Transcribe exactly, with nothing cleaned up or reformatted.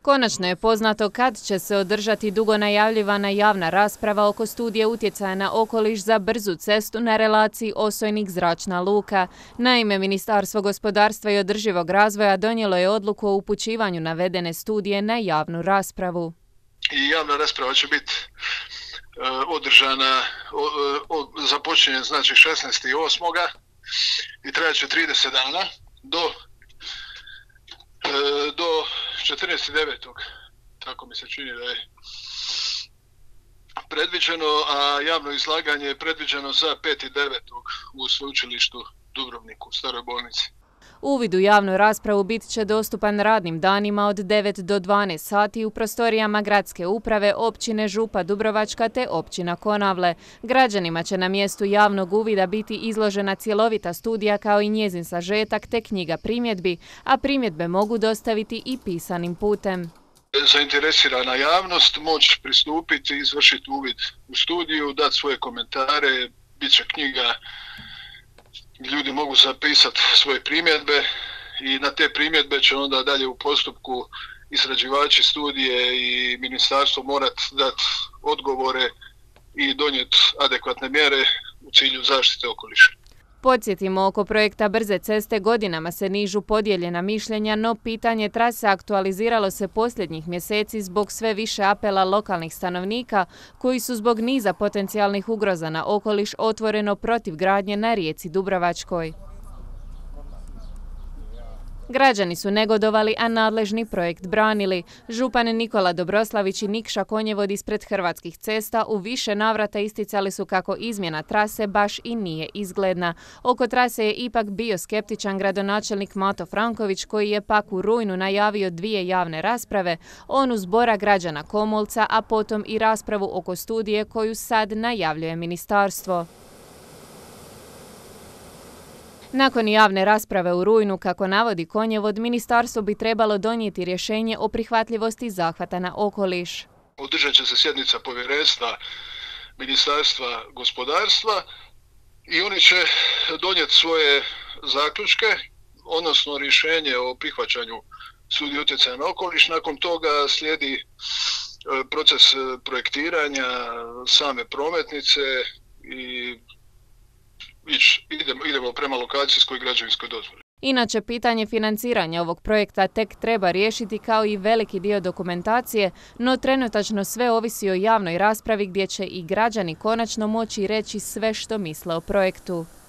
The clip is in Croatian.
Konačno je poznato kad će se održati dugo najavljivana javna rasprava oko studije utjecaja na okoliš za brzu cestu na relaciji Osojnik-Zračna luka. Naime, Ministarstvo gospodarstva i održivog razvoja donijelo je odluku o upućivanju navedene studije na javnu raspravu. I javna rasprava će biti uh, održana, uh, uh, započinje znači šesnaestog osmog i trajaće trideset dana do do četrnaestog devetog tako mi se čini da je predviđeno, a javno izlaganje je predviđeno za petog devetog u sveučilištu Dubrovniku, u Staroj bolnici. Uvid u javnu raspravu bit će dostupan radnim danima od devet do dvanaest sati u prostorijama gradske uprave općine Župa Dubrovačka te općina Konavle. Građanima će na mjestu javnog uvida biti izložena cjelovita studija kao i njezin sažetak te knjiga primjedbi, a primjedbe mogu dostaviti i pisanim putem. Zainteresirana javnost moći pristupiti, izvršiti uvid u studiju, dati svoje komentare, bit će knjiga, ljudi mogu zapisati svoje primjedbe i na te primjedbe će onda dalje u postupku izrađivači studije i ministarstvo morati dati odgovore i donijeti adekvatne mjere u cilju zaštite okoliša. Podsjetimo, oko projekta brze ceste godinama se nižu podijeljena mišljenja, no pitanje trase aktualiziralo se posljednjih mjeseci zbog sve više apela lokalnih stanovnika koji su zbog niza potencijalnih ugroza na okoliš otvoreno protiv gradnje na rijeci Dubrovačkoj. Građani su negodovali, a nadležni projekt branili. Župan Nikola Dobroslavić i Nikša Konjevod ispred Hrvatskih cesta u više navrata isticali su kako izmjena trase baš i nije izgledna. Oko trase je ipak bio skeptičan gradonačelnik Mato Franković, koji je pak u rujnu najavio dvije javne rasprave, onu zbora građana Komolca, a potom i raspravu oko studije koju sad najavljuje ministarstvo. Nakon javne rasprave u rujnu, kako navodi Konjevod, ministarstvo bi trebalo donijeti rješenje o prihvatljivosti zahvata na okoliš. Održat će se sjednica povjerenstva Ministarstva gospodarstva i oni će donijeti svoje zaključke, odnosno rješenje o prihvaćanju studije utjecaja na okoliš. Nakon toga slijedi proces projektiranja same prometnice i Idemo, idemo prema lokacijskoj i građevinskoj dozvoli. Inače, pitanje financiranja ovog projekta tek treba riješiti kao i veliki dio dokumentacije, no trenutačno sve ovisi o javnoj raspravi gdje će i građani konačno moći reći sve što misle o projektu.